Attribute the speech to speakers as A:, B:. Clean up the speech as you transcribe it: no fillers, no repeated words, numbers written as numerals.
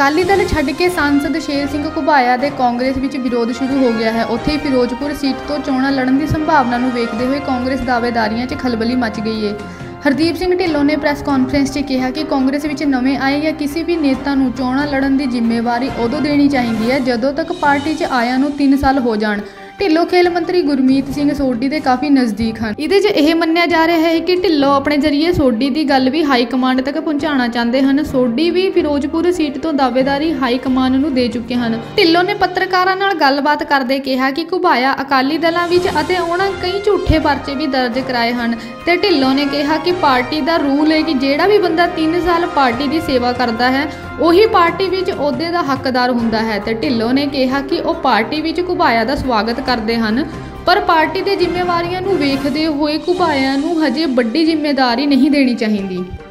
A: ਅਕਾਲੀ ਦਲ ਛੱਡ ਕੇ सांसद शेर सिंह ਘੁਬਾਇਆ ਦੇ ਕਾਂਗਰਸ ਵਿੱਚ ਵਿਰੋਧ ਸ਼ੁਰੂ ਹੋ ਗਿਆ ਹੈ। ਉੱਥੇ ਹੀ ਫਿਰੋਜ਼ਪੁਰ ਸੀਟ ਤੋਂ ਚੋਣਾਂ ਲੜਨ ਦੀ ਸੰਭਾਵਨਾ ਨੂੰ ਵੇਖਦੇ ਹੋਏ ਕਾਂਗਰਸ ਦਾਅਵੇਦਾਰੀਆਂ 'ਚ ਖਲਬਲੀ ਮਚ ਗਈ ਹੈ। ਹਰਦੀਪ ਸਿੰਘ ਢਿੱਲੋਂ ਨੇ ਪ੍ਰੈਸ ਕਾਨਫਰੰਸ 'ਚ ਕਿਹਾ ਕਿ ਕਾਂਗਰਸ ਵਿੱਚ ਨਵੇਂ ਆਏ ਜਾਂ ਕਿਸੇ ਵੀ ਨੇਤਾ ਨੂੰ ਚੋਣਾਂ ਲੜਨ ਦੀ ਜ਼ਿੰਮੇਵਾਰੀ ਉਦੋਂ ਦੇਣੀ ਚਾਹੀਦੀ ਹੈ ਜਦੋਂ ਤੱਕ ਪਾਰਟੀ 'ਚ ਆਇਆਂ ਨੂੰ 3 ਸਾਲ ਹੋ ਜਾਣ। ਢਿੱਲੋਂ ਖੇਲ ਮੰਤਰੀ ਗੁਰਮੀਤ ਸਿੰਘ ਸੋਢੀ ਦੇ ਕਾਫੀ ਨਜ਼ਦੀਕ ਹਨ। ਇਹਦੇ 'ਚ ਇਹ ਮੰਨਿਆ ਜਾ ਰਿਹਾ ਹੈ ਕਿ ਢਿੱਲੋਂ ਆਪਣੇ ਜ਼ਰੀਏ ਸੋਢੀ ਦੀ ਗੱਲ ਵੀ ਹਾਈ ਕਮਾਂਡ ਤੱਕ ਪਹੁੰਚਾਉਣਾ ਚਾਹੁੰਦੇ ਹਨ। ਸੋਢੀ ਵੀ ਫਿਰੋਜ਼ਪੁਰ ਸੀਟ ਤੋਂ ਦਾਅਵੇਦਾਰੀ ਹਾਈ ਕਮਾਂਡ ਨੂੰ ਦੇ ਚੁੱਕੇ ਹਨ। ਢਿੱਲੋਂ ਨੇ ਪੱਤਰਕਾਰਾਂ ਨਾਲ ਗੱਲਬਾਤ ਕਰਦੇ ਕਿਹਾ ਕਿ ਘੁਬਾਇਆ ਅਕਾਲੀ ਦਲਾਂ ਵਿੱਚ ਅਤੇ ਉਹਨਾਂ ਕਈ ਝੂਠੇ ਪਰਚੇ ਵੀ ਦਰਜ ਕਰਾਏ ਹਨ ਤੇ ਢਿੱਲੋਂ ਨੇ ਕਿਹਾ ਕਿ ਪਾਰਟੀ ਦਾ ਰੂਲ ਹੈ ਕਿ ਜਿਹੜਾ ਵੀ ਬੰਦਾ 3 ਸਾਲ ਪਾਰਟੀ ਦੀ ਸੇਵਾ ਕਰਦਾ ਹੈ ਉਹੀ ਪਾਰਟੀ ਵਿੱਚ ਅਹੁਦੇ ਦਾ ਹੱਕਦਾਰ ਹੁੰਦਾ ਹੈ ਤੇ ਢਿੱਲੋਂ ਨੇ ਕਿਹਾ ਕਿ ਉਹ ਪਾਰਟੀ ਵਿੱਚ ਘੁਬਾਇਆ ਦਾ ਸਵਾਗਤ ਕਰਦੇ ਹਨ ਪਰ ਪਾਰਟੀ ਦੇ ਜ਼ਿੰਮੇਵਾਰੀਆਂ ਨੂੰ ਵੇਖਦੇ ਹੋਏ ਘੁਬਾਇਆ ਨੂੰ ਹਜੇ ਵੱਡੀ ਜ਼ਿੰਮੇਵਾਰੀ ਨਹੀਂ ਦੇਣੀ ਚਾਹੀਦੀ।